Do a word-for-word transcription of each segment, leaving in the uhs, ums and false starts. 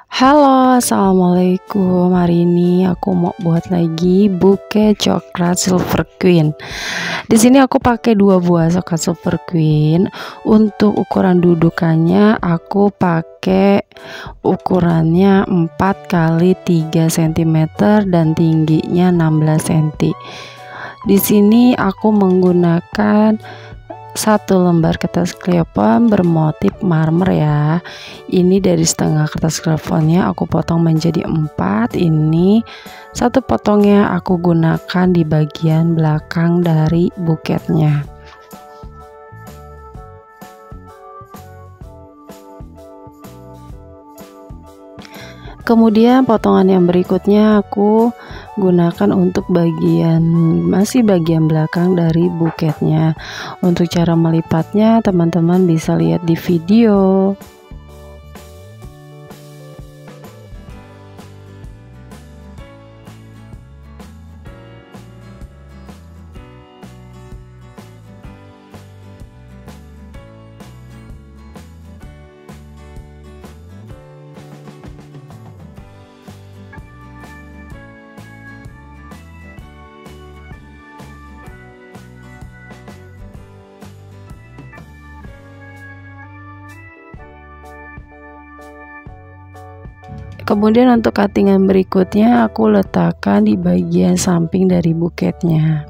Halo, assalamualaikum. Hari ini aku mau buat lagi buket coklat Silver Queen. Di sini aku pakai dua buah coklat Silver Queen. Untuk ukuran dudukannya aku pakai ukurannya empat kali tiga sentimeter dan tingginya enam belas sentimeter. Di sini aku menggunakan satu lembar kertas klepon bermotif marmer ya. Ini dari setengah kertas kleponnya aku potong menjadi empat. Ini satu potongnya aku gunakan di bagian belakang dari buketnya. Kemudian potongan yang berikutnya aku gunakan untuk bagian masih bagian belakang dari buketnya. Untuk cara melipatnya teman-teman bisa lihat di video. Kemudian untuk cuttingan berikutnya aku letakkan di bagian samping dari buketnya.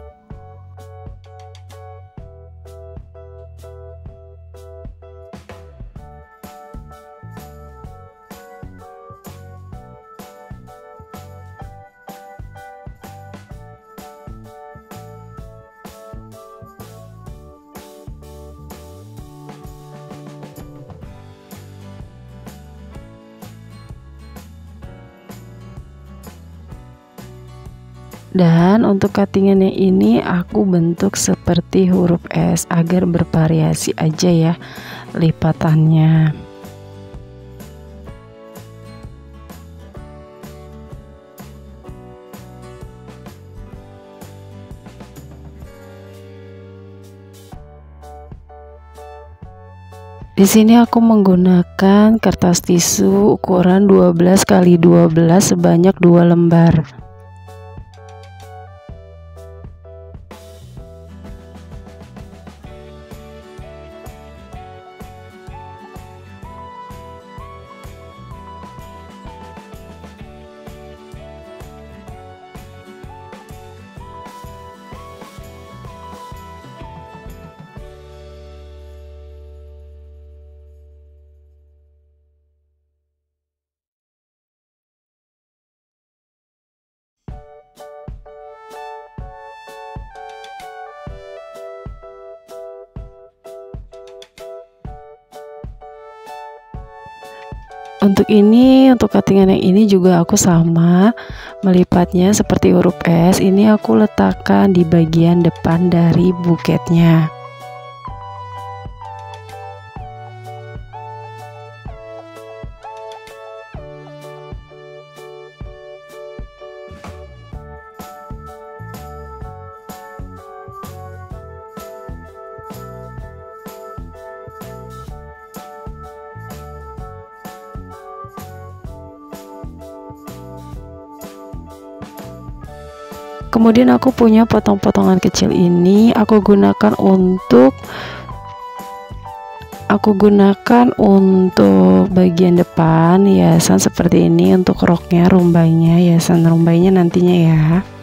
Dan untuk cuttingannya ini aku bentuk seperti huruf S agar bervariasi aja ya lipatannya. Di sini aku menggunakan kertas tisu ukuran dua belas kali dua belas sebanyak dua lembar. Untuk ini, untuk cuttingan yang ini juga aku sama melipatnya seperti huruf S. Ini aku letakkan di bagian depan dari buketnya. Kemudian aku punya potong-potongan kecil ini aku gunakan untuk aku gunakan untuk bagian depan hiasan seperti ini. Untuk roknya, rumbanya, hiasan rumbanya nantinya ya.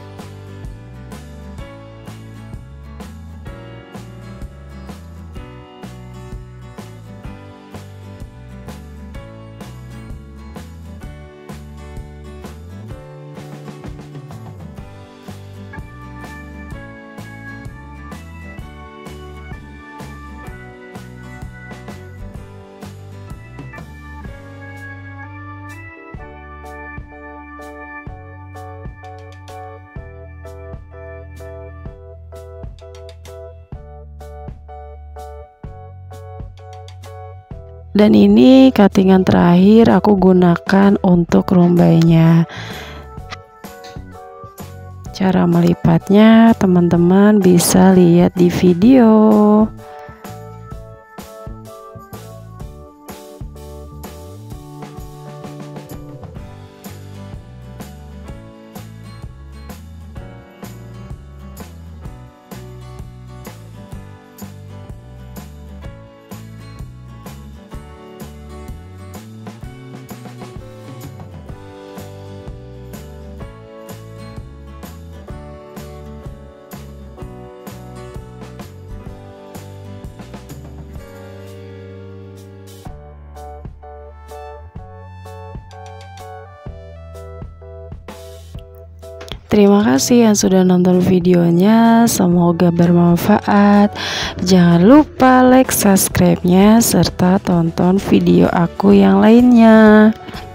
Dan ini cuttingan terakhir aku gunakan untuk rumbainya. Cara melipatnya teman-teman bisa lihat di video. Terima kasih yang sudah nonton videonya, semoga bermanfaat. Jangan lupa like, subscribe-nya, serta tonton video aku yang lainnya.